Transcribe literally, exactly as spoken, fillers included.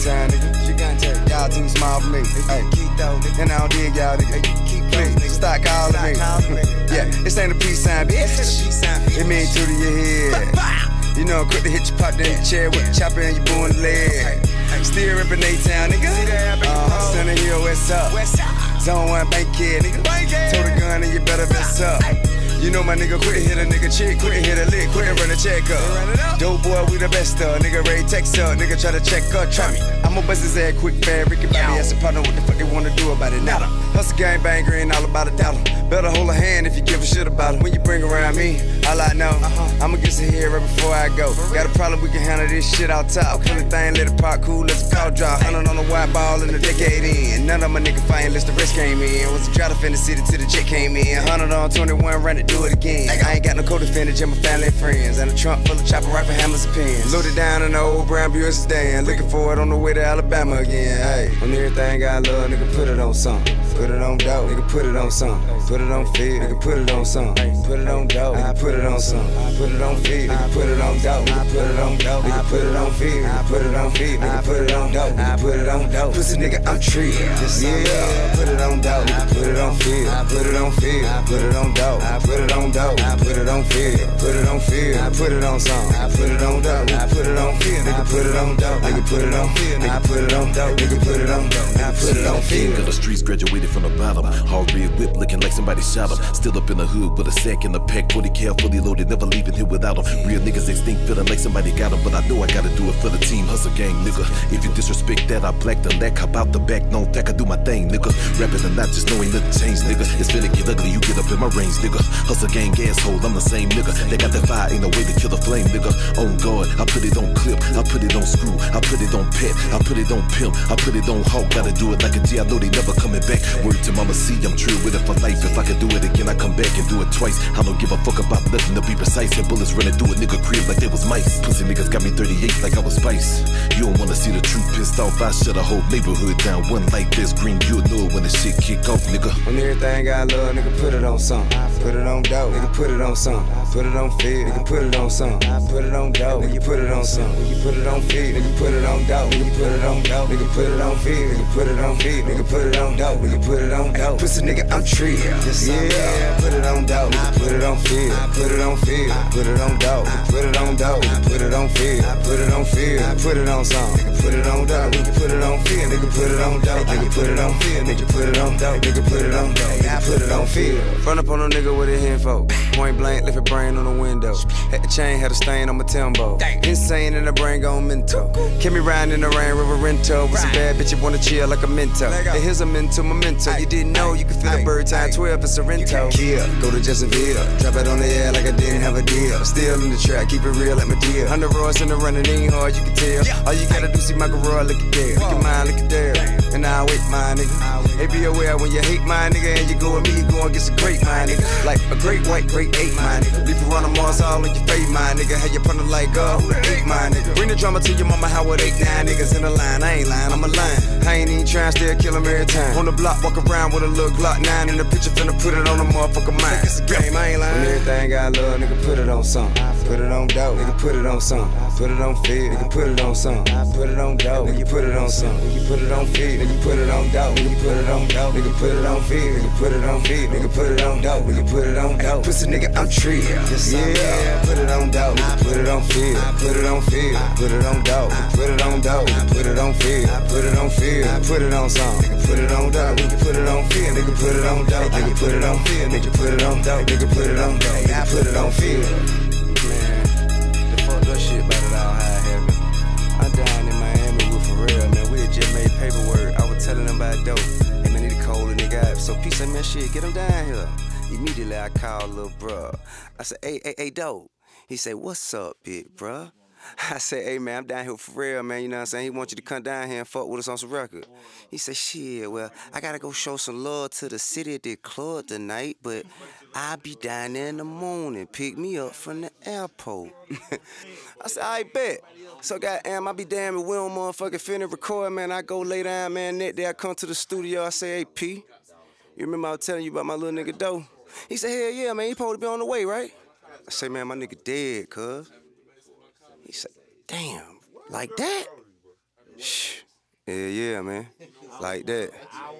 time, nigga. Y'all too small for me. Hey, and I don't dig y'all, nigga. Please, stop calling me. Yeah, this ain't a peace sign, bitch. It mean two to your head. You know I'm quick to hit your pop in the chair with the chopper and you boo in the leg. Still rippin' A-Town, nigga. Uh-huh, Center Hill, what's up? Zone one bank kid, nigga. Told a gun and you better mess up. You know my nigga, quit hit a nigga chick, quit hit a lick, quit run a check up. Dope boy, we the best of. Nigga Ray text up, nigga try to check up, try me. I'ma bust his ass quick, fast, Ricky Bobby as a partner. What the fuck they wanna do about it? Nada. Hustle gang banger ain't all about a dollar. Better hold a hand if you give a shit about it. When you bring around me, all I know, I'ma get some here right before I go. Got a problem, we can handle this shit out top. Kill the thing, let it pop cool, let the call drop. Hundred on the white ball in the decade in. None of my nigga fighting unless the rest came in. Was a dry to finish city till the jet came in. Hundred on twenty-one, run it, do it again. I ain't got no co-defendant, just my family and friends. And a trunk full of chopper rifle hammers and pins. Loaded down in the old brown Buick sedan. Looking for it on the way to Alabama again. Hey, on everything I love, nigga, put it on something. Put it on dope, nigga, put it on something. Put it on feed, nigga, put it on something. Put it on dope, I put it on something. Put it on feed, nigga, put it on dope. Nigga, put it on dope, nigga, put it on feed. Nigga, put it on feed, nigga, put it on dope. Nigga, put it on dope. Pussy nigga, I'm Trae. Yeah, put it on dope, nigga, put it on feed. Put it on feed, put it on dope. Put it on dope, put it on feed. Put it on feed, put it on something. Put it on dope, nigga, put it on feed. Nigga, put it on dope. Nigga, put it on feed. Nigga, put it on dope. Nigga, put it on dope. Nigga, put it on feed. King of the streets, graduated from the bottom. Hard red whip, looking like somebody shot him. Still up in the hood with a sack in the pack, forty cal, fully loaded, never leaving here without him. Real niggas extinct, feeling like somebody got him, but I know I gotta do it for the team. Hustle gang, nigga. If you disrespect that, I black the lack. Hop out the back, no fact, I do my thing, nigga. Rapping and not just knowing nothing changed, nigga. It's finna get ugly, you get up in my range, nigga. Hustle gang, asshole, I'm the same nigga. They got that fire, ain't no way to kill the flame, nigga. On guard, I put it on clip, I put it on screw, I put it on pet, I put it on pimp, I put it on hawk. Gotta do it like a G, I know they never coming back. Word to mama C, I'm true with it for life. If I can do it again, I come back and do it twice. I don't give a fuck about nothing to be precise. And bullets running through a nigga crib like they was mice. Pussy niggas got me thirty-eight like I was Spice. You don't wanna see the truth pissed off, I shut a whole neighborhood down. One like this green, you'll know it when the shit kick off, nigga. On everything I love, nigga, put it on something. Put it on dope, nigga, put it on something. Put it on feed, nigga, put it on something. Put it on dope, nigga, put it on something. Nigga, put it on feed, nigga, put it on dope. Nigga, put it on dope, nigga, put it on feed. Nigga, put it on feed, nigga, put it on dope. Nigga, put it on dope. Pussy nigga, I'm Trae. Yeah, put it on dope, nigga, put it on feed. Put it on feed, put it on dope. Put it on dope, put it on feed. Put it on feed, put it on something. Nigga, put it on dope, nigga, put it on feed. Nigga, put it on dope. Nigga, put it on feed. Nigga, put it on dope. Nigga, put it on dope. Nigga, put it on feed. Run up on a nigga with a handful. Point blank, left a brain on the window. Had the chain, had a stain on my tembo. Insane in the brain gone mental. Kept me riding in the rain, river rental. With some bad bitch, you wanna chill like a mental. Hey, here's a mental memento. You didn't know you could feel a bird time twelve in Sorrento. Kill, go to Jacksonville. Drop it on the air like I didn't have a deal. Still in the track, keep it real like my deal. Hundred roars in the running, ain't hard, you can tell. All you gotta do, see my garage, look at there. Look at mine, look at there. And I wait, my nigga. Hey, be aware when you hate my nigga and you go with me, you go and get some great, my nigga. Like a great white, great eight, my nigga. Leave you run a Mars all in your face, my nigga. Have you punter like God, who the eight, my nigga. Bring the drama to your mama, how with eight, nine niggas in the line. I ain't lying, I'm a line. I ain't even trying, still kill him every time. On the block, walk around with a little Glock nine in the picture, finna put it on the motherfucker mind. It's a game, I ain't lying. On everything I love, nigga, put it on something. Put it on dope, nigga, put it on something. Put it on feed, nigga, put it on something. Put it on dope, nigga, put it on something. Nigga, put it on feed, nigga, put it on dope. Nigga, put it on dope, nigga, put it on feed. Nigga, put it on feed, nigga, put it on dope. Nigga, put it on dope. Pussy nigga, I'm Trae. Yeah, put it on dope, put it on feed. Put it on feed, put it on dope. Put it on dope, put it on feed. Put it on feed, put it on something. Nigga, put it on dope, nigga, put it on feed. Nigga, put it on dope. Nigga, put it on feed. Nigga, put it on dope. Nigga, put it on dope. Nigga, put it on feed. Man, the fucked up shit about it all, how it happened. I'm down in Miami with for real, man. We had just made paperwork. I was telling them about dope. Hey, man, need a cold and nigga out. So peace, man, shit, get them down here. Immediately I called little bruh. I said, hey, hey, hey, dope. He said, what's up, big bruh? I said, hey, man, I'm down here for real, man. You know what I'm saying? He wants you to come down here and fuck with us on some record. He said, shit, well, I got to go show some love to the city at the club tonight, but I'll be down there in the morning. Pick me up from the airport. I said, I bet. So, goddamn, I be damn if we don't motherfucking finna record, man. I go lay down, man. That day I come to the studio. I say, hey, P, you remember I was telling you about my little nigga, Doe? He said, hell yeah, man. He supposed to be on the way, right? I say, man, my nigga dead, cuz. He said, damn, like that? Shh, Yeah, yeah, man. Like that.